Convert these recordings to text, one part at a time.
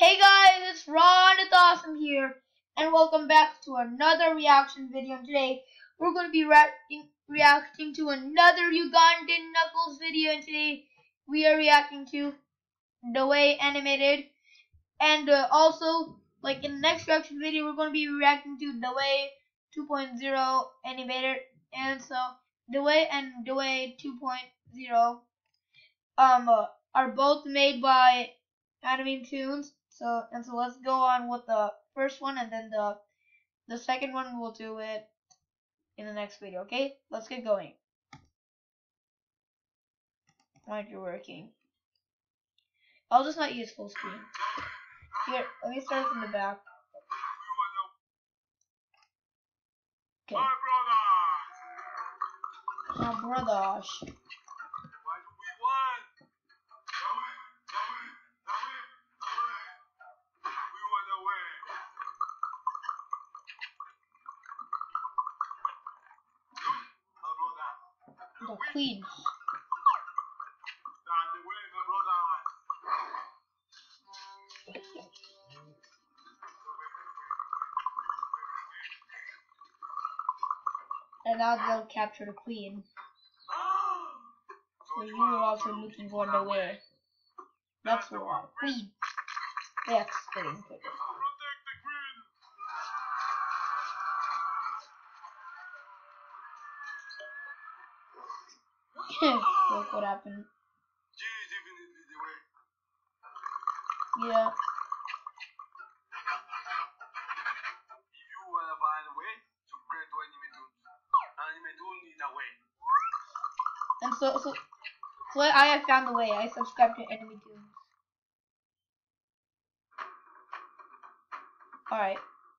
Hey guys, it's Ron, it's awesome here, and welcome back to another reaction video. And today we're going to be reacting to another Ugandan Knuckles video. And today we are reacting to The Way Animated, and also, like in the next reaction video, we're going to be reacting to The Way 2.0 Animated. And so The Way and The Way 2.0 are both made by Anime Tunes. So let's go on with the first one, and then the second one we'll do it in the next video. Okay, let's get going. Why you're working? I'll just not use full screen. Here, let me start from the back. Okay. My brothers. The Queen. And now they'll capture the Queen. So you are also looking for the way. That's the one. Queen. Yes, getting quicker. Look what happened. Yeah. If you wanna find a way, subscribe to Anime Tunes. Anime Tunes is the way. And so I have found the way. I subscribe to Anime Tunes. Alright,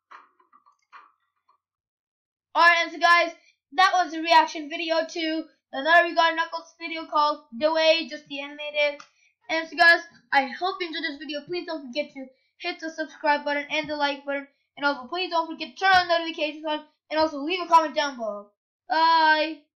and so guys, that was a reaction video to another Ugandan Knuckles video called The Way, just the animated. And so guys, I hope you enjoyed this video. Please don't forget to hit the subscribe button and the like button. And also, please don't forget to turn on notifications on. And also, leave a comment down below. Bye!